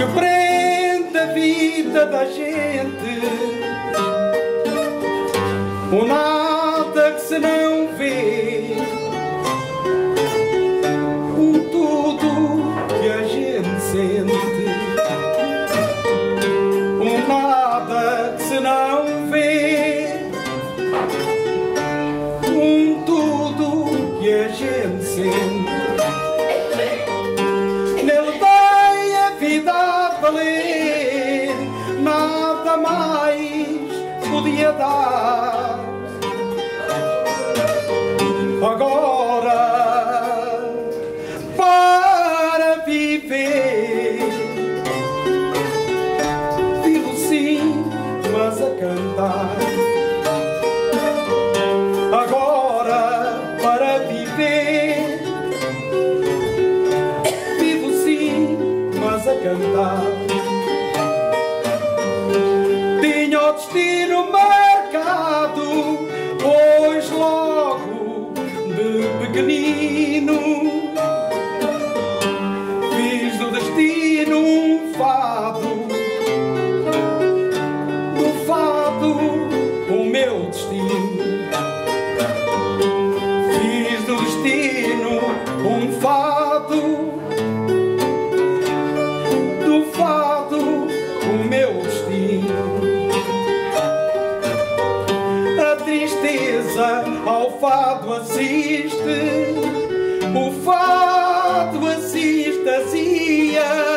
que prende a vida da gente, o nada que se não vê, o tudo que a gente sente, o nada que se não vê, um tudo que a gente sente. Nele dei a vida a valer, nada mais podia dar. Agora, para viver, vivo sim, mas a cantar. Agora, para viver, vivo sim, mas a cantar. Tinha o destino marcado, pois logo de pequenino fiz do destino um fado, do fado o meu destino. Fiz do destino um fado, do fado o meu destino. A tristeza ao fado assiste, o fado assiste, azia.